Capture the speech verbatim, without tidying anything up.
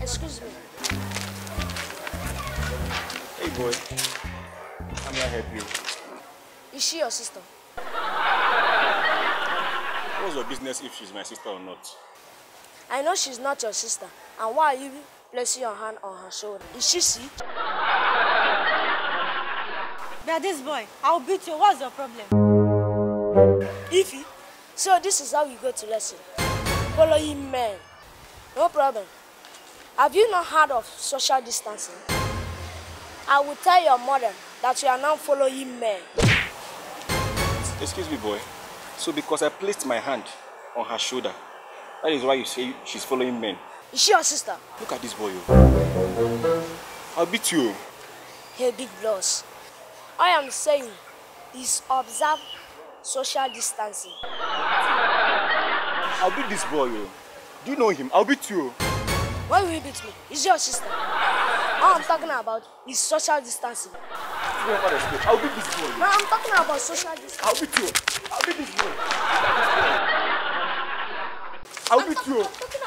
Excuse me. Hey boy, how may I help you? Is she your sister? What's your business if she's my sister or not? I know she's not your sister. And why are you placing your hand on her shoulder? Is she sick? But this boy, I'll beat you. What's your problem? Ify, so this is how you go to lesson. Following men. No problem. Have you not heard of social distancing? I will tell your mother that you are now following men. Excuse me, boy. So because I placed my hand on her shoulder, that is why you say she's following men? Is she your sister? Look at this boy. I'll beat you. Hey, big boss. All I am saying is observe social distancing. I'll beat this boy. Do you know him? I'll beat you. Why will you beat me? Is she your sister? All I'm talking about is social distancing. I'll beat this boy. No, I'm talking about social distancing. I'll beat you. I'll beat this boy. I'll beat you. I'm talking